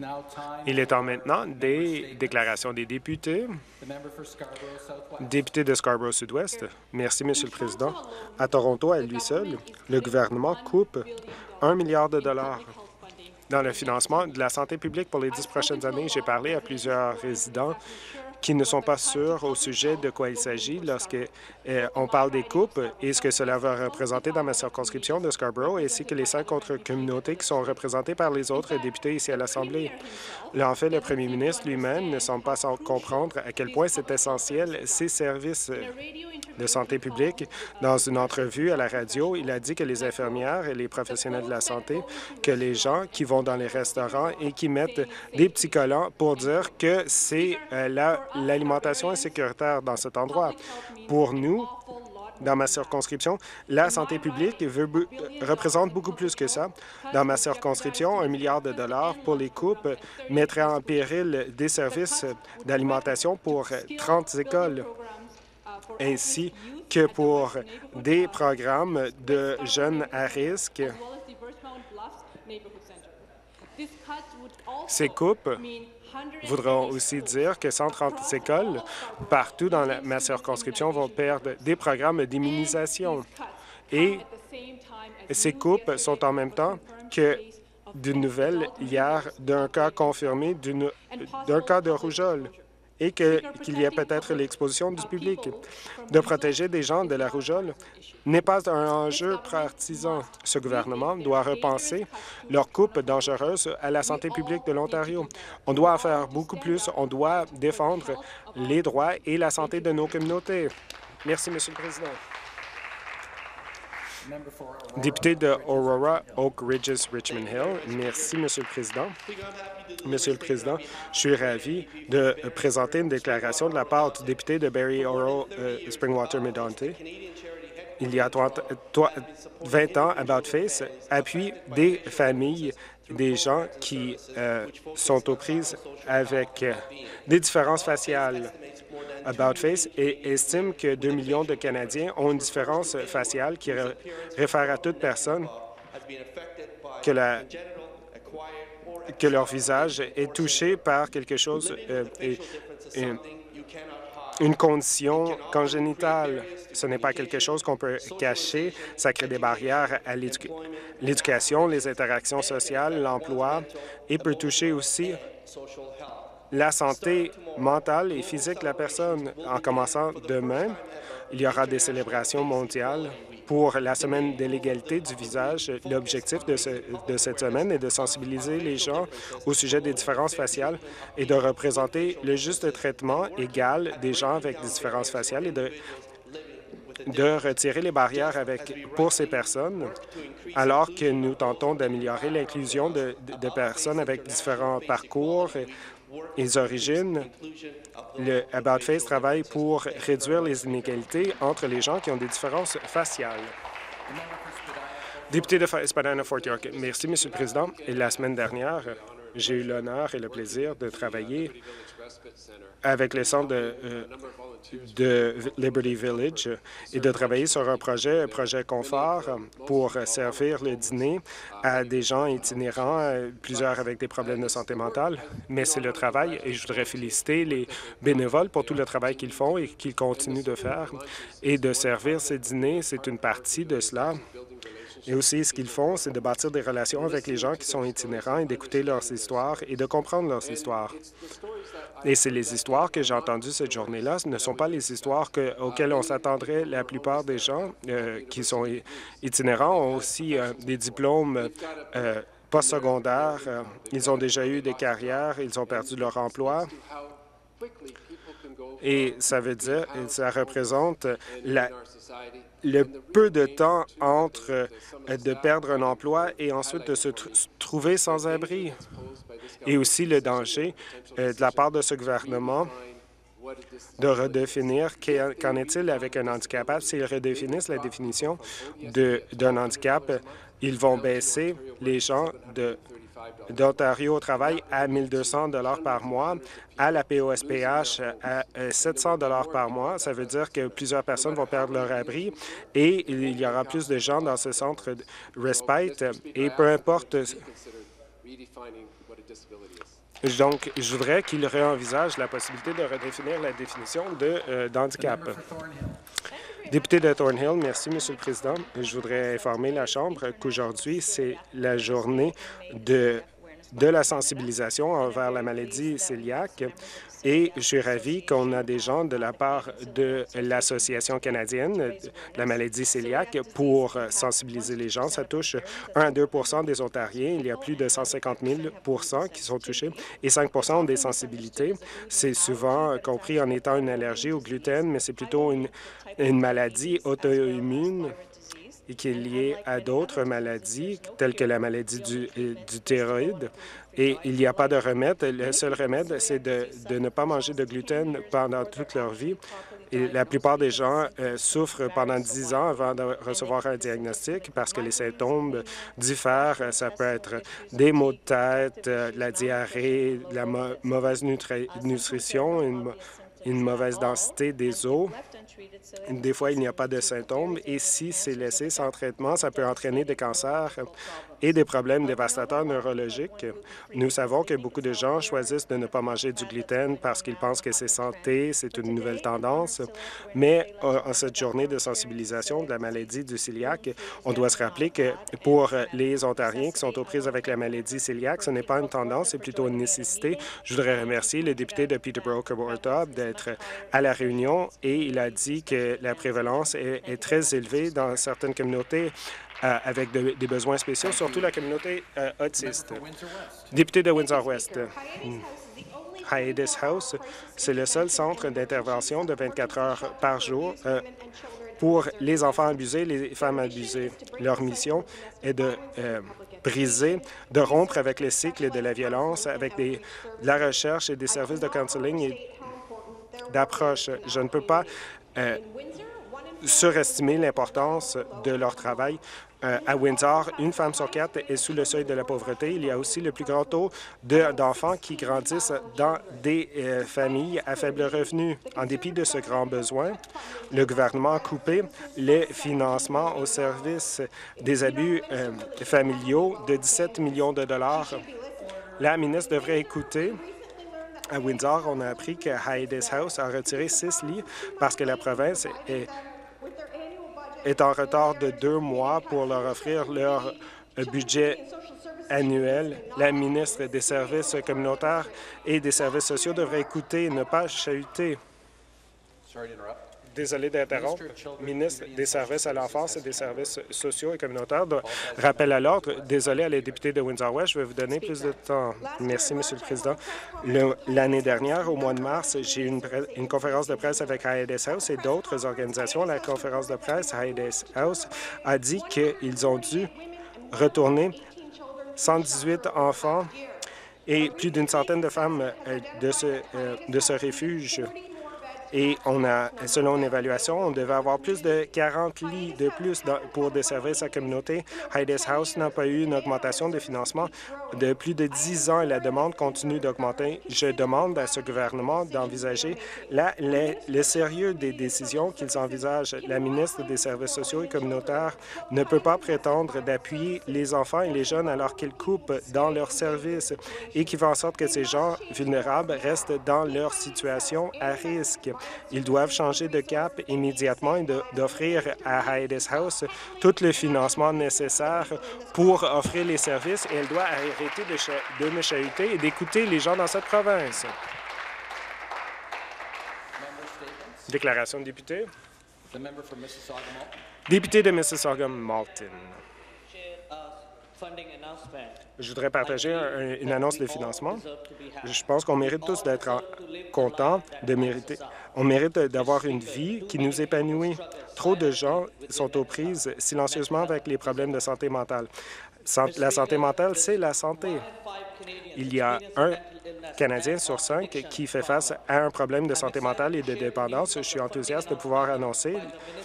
Il est temps maintenant des déclarations des députés. Député de Scarborough-Sud-Ouest. Merci, Monsieur le Président. À Toronto, à lui seul, le gouvernement coupe 1 milliard de dollars dans le financement de la santé publique pour les 10 prochaines années. J'ai parlé à plusieurs résidents qui ne sont pas sûrs au sujet de quoi il s'agit lorsqu'on parle des coupes et ce que cela va représenter dans ma circonscription de Scarborough, ainsi que les 5 autres communautés qui sont représentées par les autres députés ici à l'Assemblée. En fait, le premier ministre lui-même ne semble pas comprendre à quel point c'est essentiel ces services de santé publique. Dans une entrevue à la radio, il a dit que les infirmières et les professionnels de la santé, que les gens qui vont dans les restaurants et qui mettent des petits collants pour dire que c'est l'alimentation insécuritaire dans cet endroit. Pour nous, dans ma circonscription, la santé publique représente beaucoup plus que ça. Dans ma circonscription, 1 milliard de dollars pour les coupes mettrait en péril des services d'alimentation pour 30 écoles, ainsi que pour des programmes de jeunes à risque. Ces coupes voudront aussi dire que 130 écoles partout dans ma circonscription vont perdre des programmes d'immunisation. Et ces coupes sont en même temps que d'une nouvelle hier d'un cas confirmé d'un cas de rougeole et qu'il y a peut-être l'exposition du public. De protéger des gens de la rougeole n'est pas un enjeu partisan. Ce gouvernement doit repenser leurs coupes dangereuses à la santé publique de l'Ontario. On doit en faire beaucoup plus. On doit défendre les droits et la santé de nos communautés. Merci, Monsieur le Président. Député de Aurora, Oak Ridges, Richmond Hill. Merci, Monsieur le Président. Monsieur le Président, je suis ravi de présenter une déclaration de la part du député de Barrie Oro Springwater-Medonte. Il y a 20 ans, About Face appuie des familles, des gens qui sont aux prises avec des différences faciales. About Face estime que 2 millions de Canadiens ont une différence faciale qui réfère à toute personne que leur visage est touché par quelque chose, une condition congénitale. Ce n'est pas quelque chose qu'on peut cacher. Ça crée des barrières à l'éducation, les interactions sociales, l'emploi et peut toucher aussi la santé mentale et physique de la personne. En commençant demain, il y aura des célébrations mondiales pour la Semaine de l'égalité du visage. L'objectif de cette semaine est de sensibiliser les gens au sujet des différences faciales et de représenter le juste traitement égal des gens avec des différences faciales et de retirer les barrières pour ces personnes, alors que nous tentons d'améliorer l'inclusion de personnes avec différents parcours et origines. Le About Face travaille pour réduire les inégalités entre les gens qui ont des différences faciales. Député de Spadina-Fort York. Merci, Monsieur le Président. Et la semaine dernière, j'ai eu l'honneur et le plaisir de travailler avec le centre de Liberty Village et de travailler sur un projet confort pour servir le dîner à des gens itinérants, plusieurs avec des problèmes de santé mentale. Mais c'est le travail et je voudrais féliciter les bénévoles pour tout le travail qu'ils font et qu'ils continuent de faire. Et de servir ces dîners, c'est une partie de cela. Et aussi, ce qu'ils font, c'est de bâtir des relations avec les gens qui sont itinérants et d'écouter leurs histoires et de comprendre leurs histoires. Et c'est les histoires que j'ai entendues cette journée-là. Ce ne sont pas les histoires auxquelles on s'attendrait. La plupart des gens qui sont itinérants ont aussi des diplômes postsecondaires. Ils ont déjà eu des carrières, ils ont perdu leur emploi. Et ça veut dire, ça représente le peu de temps entre de perdre un emploi et ensuite de se trouver sans abri. Et aussi le danger de la part de ce gouvernement de redéfinir qu'en est-il avec un handicap. S'ils redéfinissent la définition d'un handicap, ils vont baisser les gens d'Ontario au travail à 1 200 $ par mois, à la POSPH à 700 $ par mois. Ça veut dire que plusieurs personnes vont perdre leur abri et il y aura plus de gens dans ce centre de respite. Et peu importe Donc, je voudrais qu'il réenvisage la possibilité de redéfinir la définition d'handicap. Député de Thornhill, merci, Monsieur le Président. Je voudrais informer la Chambre qu'aujourd'hui, c'est la journée de la sensibilisation envers la maladie cœliaque et je suis ravi qu'on a des gens de la part de l'Association canadienne de la maladie cœliaque pour sensibiliser les gens. Ça touche 1 à 2 des Ontariens. Il y a plus de 150 000 qui sont touchés et 5 ont des sensibilités. C'est souvent compris en étant une allergie au gluten, mais c'est plutôt une maladie auto-immune et qui est liée à d'autres maladies, telles que la maladie du thyroïde. Et il n'y a pas de remède. Le seul remède, c'est de ne pas manger de gluten pendant toute leur vie. Et la plupart des gens souffrent pendant 10 ans avant de recevoir un diagnostic parce que les symptômes diffèrent. Ça peut être des maux de tête, la diarrhée, la mauvaise nutrition, une mauvaise densité des os. Des fois, il n'y a pas de symptômes et si c'est laissé sans traitement, ça peut entraîner des cancers et des problèmes dévastateurs neurologiques. Nous savons que beaucoup de gens choisissent de ne pas manger du gluten parce qu'ils pensent que c'est santé, c'est une nouvelle tendance. Mais en cette journée de sensibilisation de la maladie du cœliaque, on doit se rappeler que pour les Ontariens qui sont aux prises avec la maladie cœliaque, ce n'est pas une tendance, c'est plutôt une nécessité. Je voudrais remercier le député de Peterborough-Kawartha d'être à la réunion et il a dit que la prévalence est très élevée dans certaines communautés avec des besoins spéciaux, surtout la communauté autiste. Député de Windsor-West, Hiatus House, c'est le seul centre d'intervention de 24 heures par jour pour les enfants abusés, les femmes abusées. Leur mission est de briser, de rompre avec le cycle de la violence, avec de la recherche et des services de counseling et d'approche. Je ne peux pas surestimer l'importance de leur travail. À Windsor, une femme sur 4 est sous le seuil de la pauvreté. Il y a aussi le plus grand taux d'enfants qui grandissent dans des familles à faible revenu. En dépit de ce grand besoin, le gouvernement a coupé les financements au service des abus familiaux de 17 millions de dollars. La ministre devrait écouter. À Windsor, on a appris que Hiatus House a retiré 6 lits parce que la province est en retard de 2 mois pour leur offrir leur budget annuel. La ministre des Services communautaires et des services sociaux devrait écouter et ne pas chahuter. Désolé d'interrompre. Ministre des Services à l'enfance et des services sociaux et communautaires. Rappel à l'ordre. Désolé à les députés de Windsor-West, je vais vous donner plus de temps. Merci, Monsieur le Président. L'année dernière, au mois de mars, j'ai eu une conférence de presse avec Hiatus House et d'autres organisations. La conférence de presse Hiatus House a dit qu'ils ont dû retourner 118 enfants et plus d'une centaine de femmes de ce refuge. Et selon une évaluation, on devait avoir plus de 40 lits de plus pour des services à la communauté. Hiatus House n'a pas eu une augmentation de financement de plus de 10 ans et la demande continue d'augmenter. Je demande à ce gouvernement d'envisager le sérieux des décisions qu'ils envisagent. La ministre des Services sociaux et communautaires ne peut pas prétendre d'appuyer les enfants et les jeunes alors qu'ils coupent dans leurs services et qui fait en sorte que ces gens vulnérables restent dans leur situation à risque. Ils doivent changer de cap immédiatement et d'offrir à Hiatus House tout le financement nécessaire pour offrir les services et elle doit arrêter de me chahuter et d'écouter les gens dans cette province. Déclaration de député. Député de Mississauga-Malton. Je voudrais partager une annonce de financement. Je pense qu'on mérite tous d'être contents, on mérite d'avoir une vie qui nous épanouit. Trop de gens sont aux prises silencieusement avec les problèmes de santé mentale. La santé mentale, c'est la santé. Il y a un Canadien sur 5 qui fait face à un problème de santé mentale et de dépendance. Je suis enthousiaste de pouvoir annoncer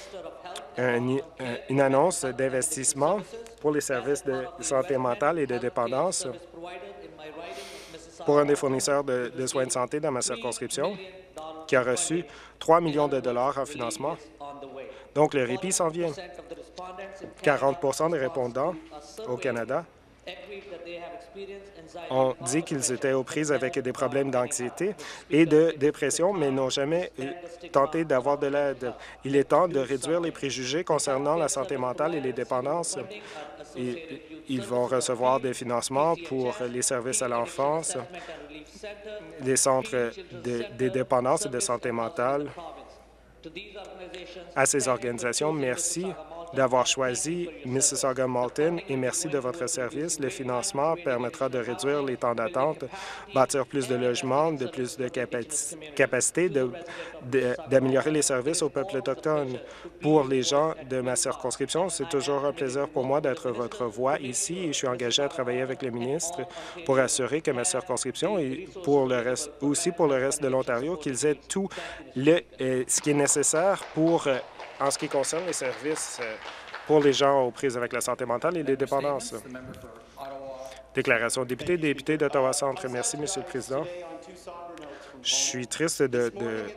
une annonce d'investissement pour les services de santé mentale et de dépendance pour un des fournisseurs de soins de santé dans ma circonscription qui a reçu 3 millions de dollars en financement. Donc, le répit s'en vient. 40 des répondants au Canada ont dit qu'ils étaient aux prises avec des problèmes d'anxiété et de dépression, mais n'ont jamais tenté d'avoir de l'aide. Il est temps de réduire les préjugés concernant la santé mentale et les dépendances. Ils vont recevoir des financements pour les services à l'enfance, les centres des dépendances et de santé mentale. À ces organisations, merci d'avoir choisi Mississauga-Malton et merci de votre service. Le financement permettra de réduire les temps d'attente, bâtir plus de logements, de plus de capacité, d'améliorer les services au peuple autochtone. Pour les gens de ma circonscription, c'est toujours un plaisir pour moi d'être votre voix ici et je suis engagé à travailler avec le ministre pour assurer que ma circonscription et pour le reste, aussi pour le reste de l'Ontario, qu'ils aient tout ce qui est nécessaire pour en ce qui concerne les services pour les gens aux prises avec la santé mentale et les dépendances. Déclaration de député d'Ottawa-Centre. Merci, Monsieur le Président. Je suis triste de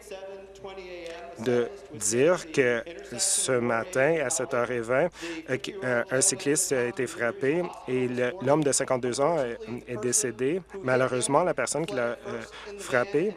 dire que ce matin, à 7h20, un cycliste a été frappé et l'homme de 52 ans est décédé. Malheureusement, la personne qui l'a frappé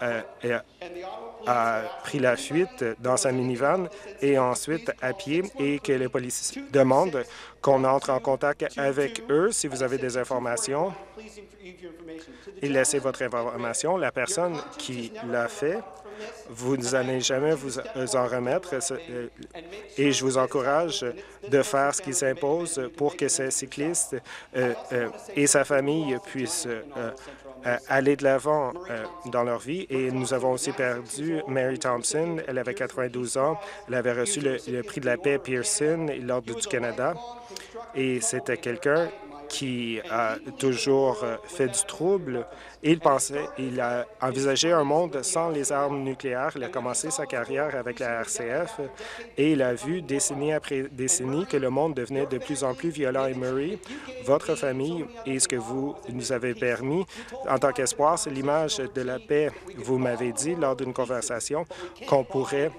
a pris la fuite dans sa minivan et ensuite à pied et que les policiers demandent qu'on entre en contact avec eux si vous avez des informations. Et laissez votre information. La personne qui l'a fait, vous n'allez jamais vous en remettre et je vous encourage de faire ce qui s'impose pour que ce cycliste et sa famille puissent aller de l'avant dans leur vie. Et nous avons aussi perdu Mary Thompson. Elle avait 92 ans. Elle avait reçu le prix de la paix Pearson et l'Ordre du Canada. Et c'était quelqu'un qui a toujours fait du trouble. Et il a envisagé un monde sans les armes nucléaires. Il a commencé sa carrière avec la RCF et il a vu décennie après décennie que le monde devenait de plus en plus violent. Et Murray, votre famille et ce que vous nous avez permis en tant qu'espoir, c'est l'image de la paix. Vous m'avez dit lors d'une conversation qu'on pourrait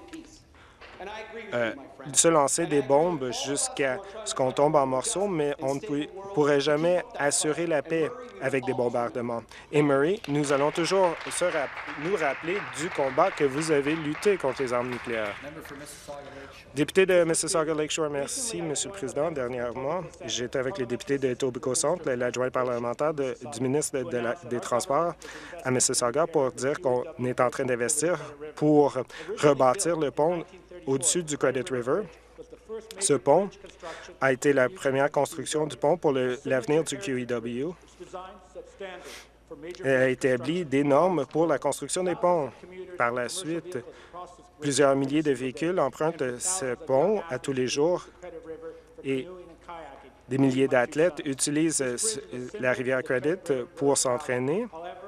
se lancer des bombes jusqu'à ce qu'on tombe en morceaux, mais on ne pourrait jamais assurer la paix avec des bombardements. Et Murray, nous allons toujours nous rappeler du combat que vous avez lutté contre les armes nucléaires. Député de Mississauga Lakeshore, merci, Monsieur le Président. Dernièrement, j'étais avec les députés de Etobicoke Centre, l'adjoint parlementaire du ministre des Transports à Mississauga pour dire qu'on est en train d'investir pour rebâtir le pont au-dessus du Credit River. Ce pont a été la première construction du pont pour l'avenir du QEW. Elle a établi des normes pour la construction des ponts. Par la suite, plusieurs milliers de véhicules empruntent ce pont à tous les jours et des milliers d'athlètes utilisent la rivière Credit pour s'entraîner.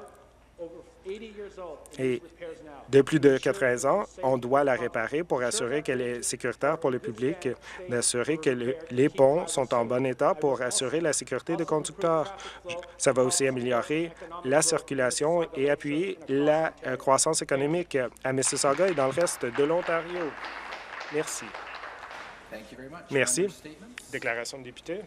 Et de plus de 80 ans, on doit la réparer pour assurer qu'elle est sécuritaire pour le public, d'assurer que les ponts sont en bon état pour assurer la sécurité des conducteurs. Ça va aussi améliorer la circulation et appuyer la croissance économique à Mississauga et dans le reste de l'Ontario. Merci. Merci. Déclaration de député.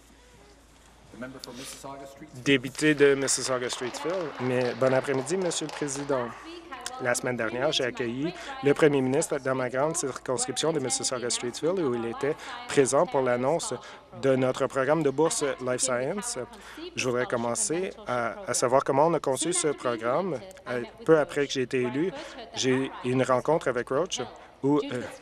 Député de Mississauga-Streetsville. Mais bon après-midi, Monsieur le Président. La semaine dernière, j'ai accueilli le premier ministre dans ma grande circonscription de Mississauga-Streetsville où il était présent pour l'annonce de notre programme de bourse Life Science. Je voudrais commencer à savoir comment on a conçu ce programme. Peu après que j'ai été élu, j'ai eu une rencontre avec Roche où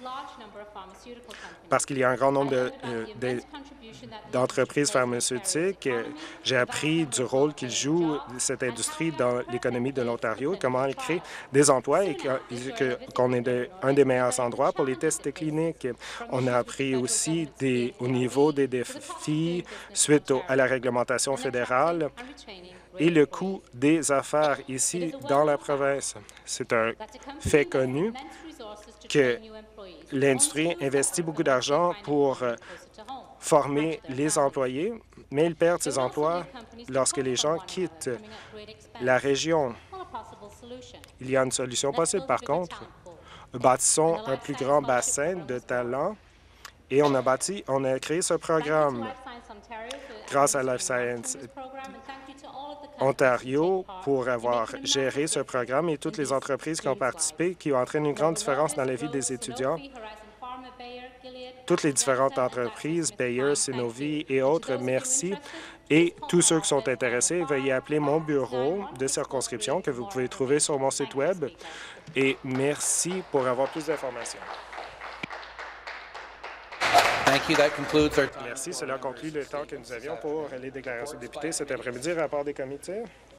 parce qu'il y a un grand nombre d'entreprises pharmaceutiques. J'ai appris du rôle qu'il joue cette industrie dans l'économie de l'Ontario, comment elle crée des emplois et qu'on est un des meilleurs endroits pour les tests cliniques. On a appris aussi au niveau des défis suite à la réglementation fédérale et le coût des affaires ici dans la province. C'est un fait connu que l'industrie investit beaucoup d'argent pour former les employés, mais ils perdent ces emplois lorsque les gens quittent la région. Il y a une solution possible, par contre. Bâtissons un plus grand bassin de talents et on a créé ce programme grâce à Life Science. Ontario pour avoir géré ce programme et toutes les entreprises qui ont participé, qui entraînent une grande différence dans la vie des étudiants. Toutes les différentes entreprises, Bayer, Synovie et autres, merci. Et tous ceux qui sont intéressés, veuillez appeler mon bureau de circonscription que vous pouvez trouver sur mon site Web. Et merci pour avoir plus d'informations. Merci. Cela conclut le temps que nous avions pour les déclarations de députés cet après-midi. Rapport des comités.